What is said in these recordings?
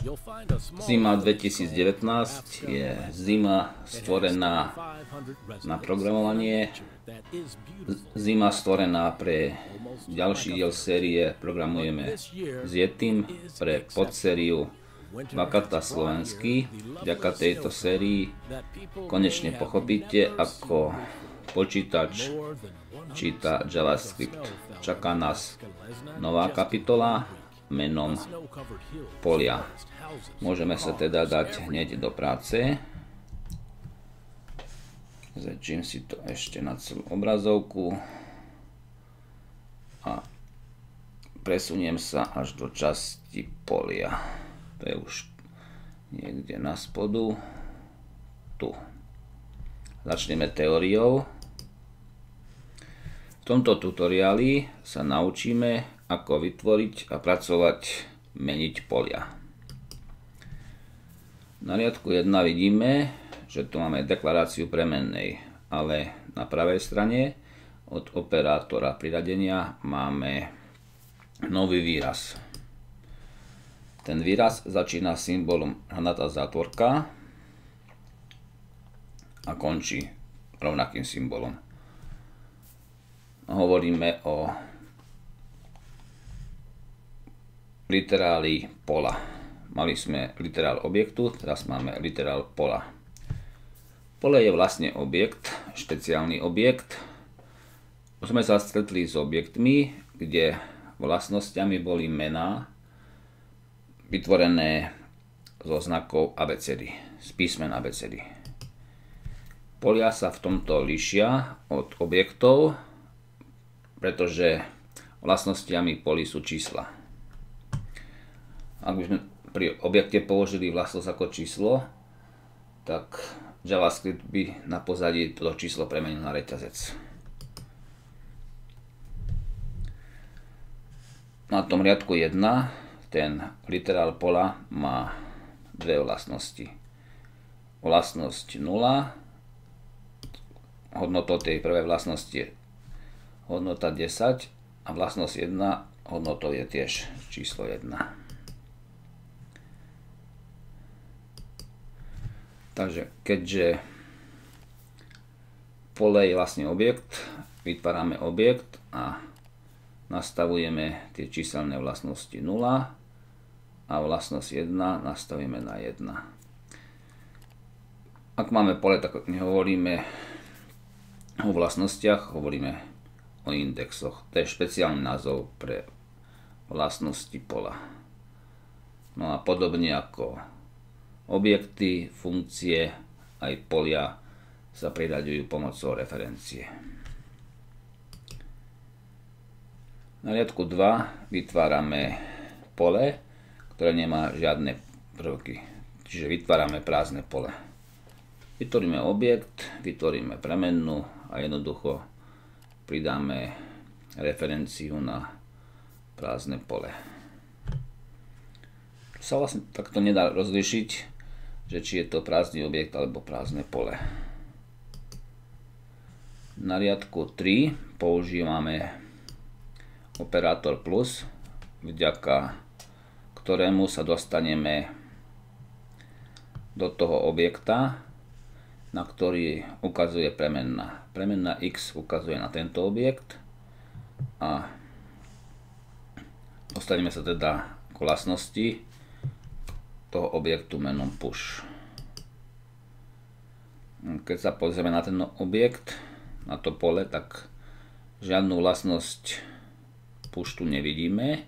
Zima 2019 je zima stvorená na programovanie, zima stvorená pre ďalší diel série Programujeme s Yetim pre podsériu Vakata slovenský. Vďaka tejto sérii konečne pochopíte, ako počítač číta JavaScript. Čaká nás nová kapitola menom polia. Môžeme sa teda dať hneď do práce. Zväčším si to ešte na celú obrazovku a presuniem sa až do časti polia. To je už niekde na spodu. Tu. Začneme teóriou. V tomto tutoriáli sa naučíme, ako vytvoriť a pracovať, meniť polia. Na riadku 1 vidíme, že tu máme deklaráciu premennej, ale na pravej strane od operátora priradenia máme nový výraz. Ten výraz začína symbolom hranatá zátvorka a končí rovnakým symbolom. Hovoríme o literáli pola. Mali sme literál objektu, teraz máme literál pola. Pole je vlastne objekt, špeciálny objekt. Už sme sa stretli s objektmi, kde vlastnosťami boli mená vytvorené zo znakov abecedy, z písmen abecedy. Polia sa v tomto líšia od objektov, pretože vlastnosťami polí sú čísla. Ak by sme pri objekte použili vlastnosť ako číslo, tak JavaScript by na pozadí toto číslo premenil na reťazec. Na tom riadku 1 ten literál pola má dve vlastnosti. Vlastnosť 0, hodnotou tej prvej vlastnosti je hodnota 10 a vlastnosť 1 hodnotou je tiež číslo 1. Takže keďže pole je vlastne objekt, vytvárame objekt a nastavujeme tie číselné vlastnosti 0 a vlastnosť 1 nastavíme na 1. Ak máme pole, tak nehovoríme o vlastnostiach, hovoríme o indexoch. To je špeciálny názov pre vlastnosti pola. No a podobne ako objekty, funkcie, aj polia sa priraďujú pomocou referencie. Na riadku 2 vytvárame pole, ktoré nemá žiadne prvky. Čiže vytvárame prázdne pole. Vytvoríme objekt, vytvoríme premennú a jednoducho pridáme referenciu na prázdne pole. Tu sa vlastne takto nedá rozlišiť, že či je to prázdny objekt alebo prázdne pole. Na riadku 3 používame operátor plus, vďaka ktorému sa dostaneme do toho objekta, na ktorý ukazuje premenná. Premenná x ukazuje na tento objekt a dostaneme sa teda k vlastnosti toho objektu menom push. Keď sa pozrieme na ten objekt, na to pole, tak žiadnu vlastnosť push tu nevidíme,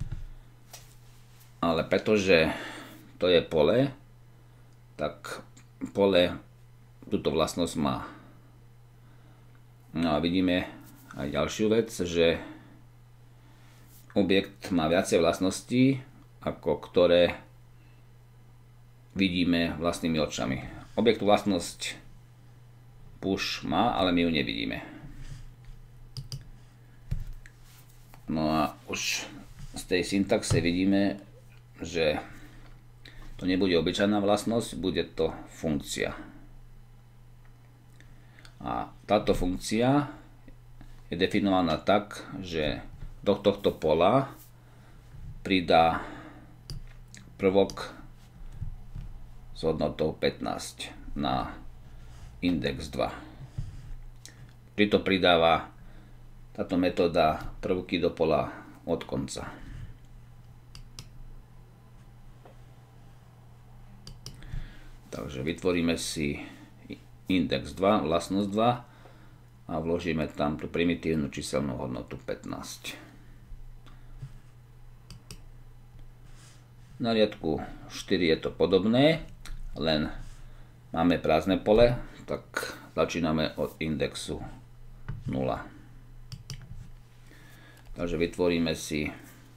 ale pretože to je pole, tak pole túto vlastnosť má. No a vidíme aj ďalšiu vec, že objekt má viacej vlastností, ako ktoré vidíme vlastnými očami. Objektu vlastnosť push má, ale my ju nevidíme. No a už z tej syntaxe vidíme, že to nebude obyčajná vlastnosť, bude to funkcia. A táto funkcia je definovaná tak, že do tohto pola pridá prvok s hodnotou 15 na index 2. Vždy to pridáva táto metóda prvky do pola od konca. Takže vytvoríme si index 2, vlastnosť 2 a vložíme tam tú primitívnu číselnú hodnotu 15. Na riadku 4 je to podobné, len máme prázdne pole, tak začíname od indexu 0. Takže vytvoríme si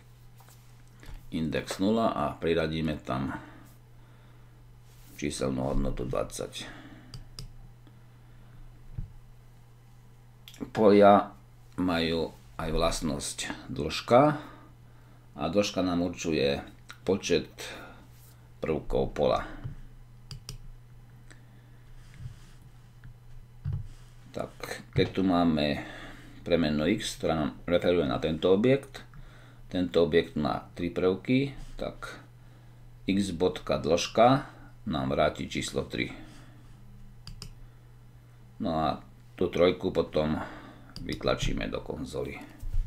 index 0 a priradíme tam číselnú hodnotu 20. Polia majú aj vlastnosť dĺžka a dĺžka nám určuje počet prvkov pola. Tak, keď tu máme premennú x, ktorá nám referuje na tento objekt má 3 prvky, tak x bodka dĺžka nám vráti číslo 3. No a tú trojku potom vytlačíme do konzoly.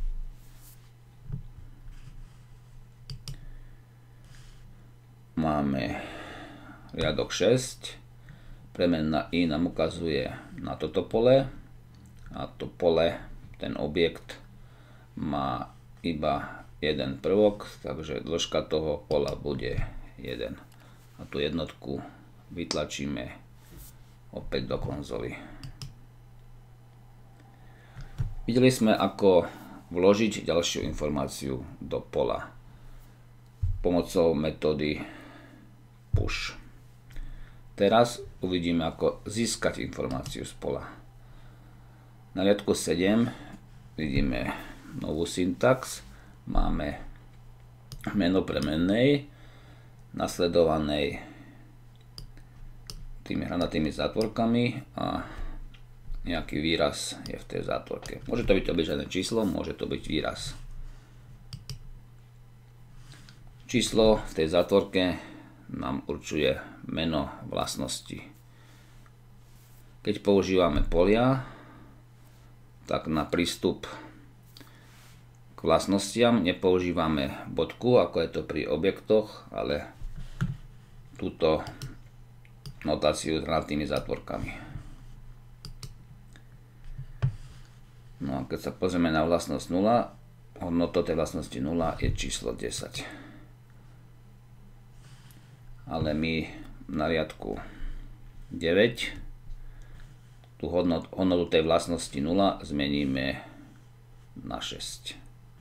Máme riadok 6. Premenná i nám ukazuje na toto pole a to pole, ten objekt má iba jeden prvok, takže dĺžka toho pola bude 1. A tú jednotku vytlačíme opäť do konzoly. Videli sme, ako vložiť ďalšiu informáciu do pola pomocou metódy push. Teraz uvidíme, ako získať informáciu z pola. Na riadku 7 vidíme novú syntax. Máme meno premennej nasledovanej tými hranatými zátvorkami a nejaký výraz je v tej zátvorke. Môže to byť obyčajné číslo, môže to byť výraz. Číslo v tej zátvorke nám určuje meno vlastnosti. Keď používame polia, tak na prístup k vlastnostiam nepoužívame bodku, ako je to pri objektoch, ale túto notáciu s hranatými zátvorkami. No a keď sa pozrieme na vlastnosť 0, hodnota tej vlastnosti 0 je číslo 10. Ale my na riadku 9 tú hodnotu tej vlastnosti 0 zmeníme na 6.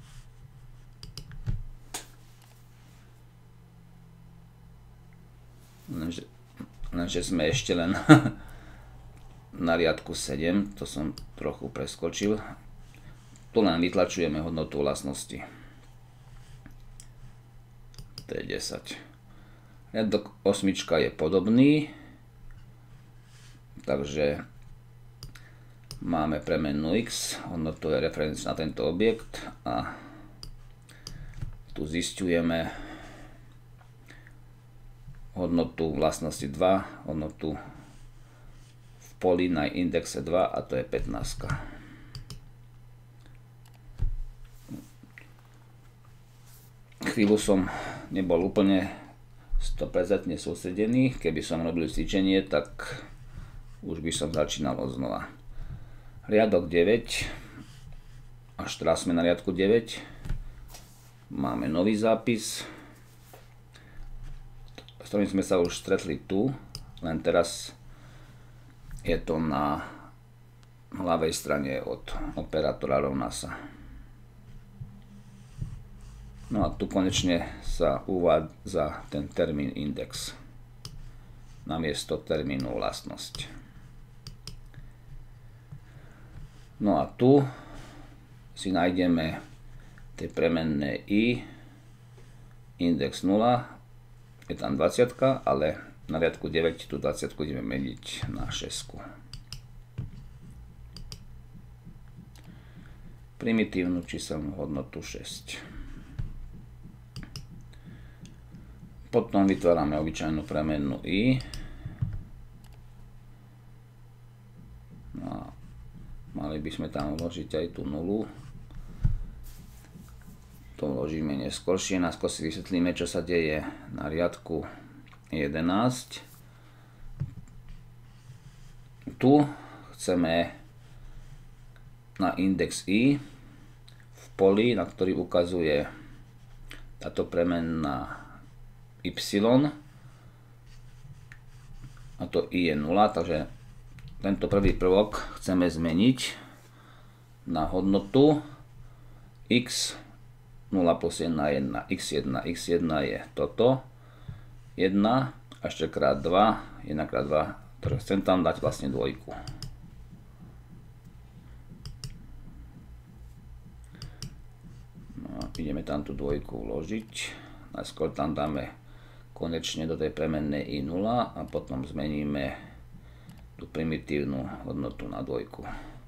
Lenže sme ešte len na riadku 7, to som trochu preskočil. Tu len vytlačujeme hodnotu vlastnosti. To je 10. Riadok 8 je podobný, takže máme premennú x, hodnotu je referencia na tento objekt a tu zisťujeme hodnotu vlastnosti 2, hodnotu v poli na indexe 2 a to je 15. Chvíľu som nebol úplne 100% sústredený, keby som robil cvičenie, tak už by som začínal odznova. Riadok 9, až teraz sme na riadku 9, máme nový zápis, s ktorým sme sa už stretli tu, len teraz je to na ľavej strane od operátora rovná sa. No a tu konečne sa uvádza ten termín index namiesto termínu vlastnosť. No a tu si nájdeme tie premenné i, index 0, je tam 20, ale na riadku 9 tú 20 ideme meniť na 6. Primitívnu číselnú hodnotu 6. Potom vytvárame obyčajnú premennú i. No a mali by sme tam vložiť aj tú nulu. To vložíme neskôršie. Najskôr si vysvetlíme, čo sa deje na riadku 11. Tu chceme na index i v poli, na ktorý ukazuje táto premenná y, a to i je 0, takže tento prvý prvok chceme zmeniť na hodnotu x 0 plus 1 1, x1 je toto 1 a ešte krát 2, 1 krát 2, takže chcem tam dať vlastne dvojku. No, ideme tam tú dvojku vložiť. Najskôr tam dáme konečne do tej premennej i0 a potom zmeníme tú primitívnu hodnotu na dvojku.